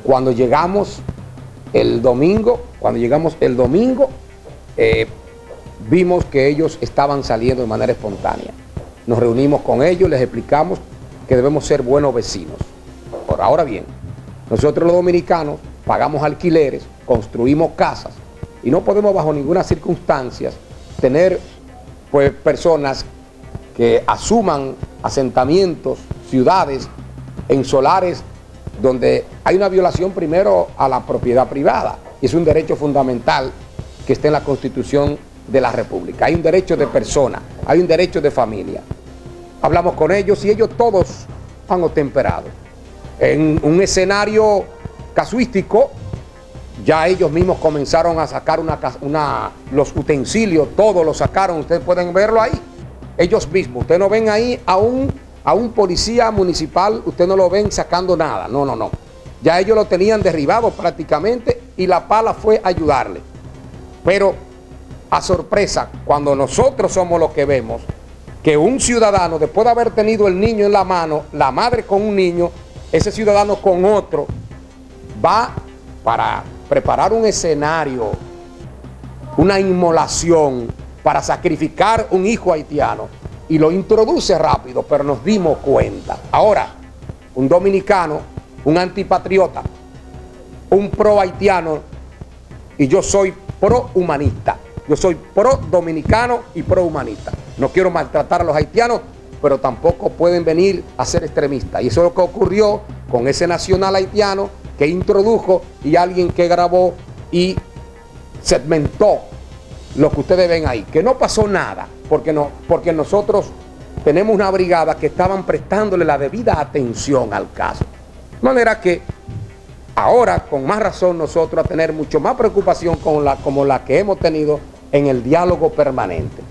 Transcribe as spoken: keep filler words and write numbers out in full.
Cuando llegamos el domingo, cuando llegamos el domingo, eh, vimos que ellos estaban saliendo de manera espontánea. Nos reunimos con ellos, les explicamos que debemos ser buenos vecinos. Por ahora bien, nosotros los dominicanos pagamos alquileres, construimos casas y no podemos bajo ninguna circunstancia tener pues, personas que asuman asentamientos, ciudades, en solares donde hay una violación primero a la propiedad privada, y es un derecho fundamental que está en la Constitución de la República. Hay un derecho de persona, hay un derecho de familia. Hablamos con ellos y ellos todos han otemperado. En un escenario casuístico, ya ellos mismos comenzaron a sacar una, una, los utensilios, todos los sacaron, ustedes pueden verlo ahí. Ellos mismos, ustedes no ven ahí a un, a un policía municipal, ustedes no lo ven sacando nada, no, no, no. Ya ellos lo tenían derribado prácticamente y la pala fue a ayudarle. Pero a sorpresa, cuando nosotros somos los que vemos que un ciudadano, después de haber tenido el niño en la mano, la madre con un niño, ese ciudadano con otro, va para preparar un escenario, una inmolación, para sacrificar un hijo haitiano, y lo introduce rápido, pero nos dimos cuenta. Ahora, un dominicano, un antipatriota, un pro haitiano, y yo soy pro humanista, yo soy pro dominicano y pro humanista. No quiero maltratar a los haitianos, pero tampoco pueden venir a ser extremistas. Y eso es lo que ocurrió con ese nacional haitiano que introdujo y alguien que grabó y segmentó lo que ustedes ven ahí, que no pasó nada, porque, no, porque nosotros tenemos una brigada que estaban prestándole la debida atención al caso. De manera que ahora, con más razón, nosotros a tener mucho más preocupación con la, como la que hemos tenido en el diálogo permanente.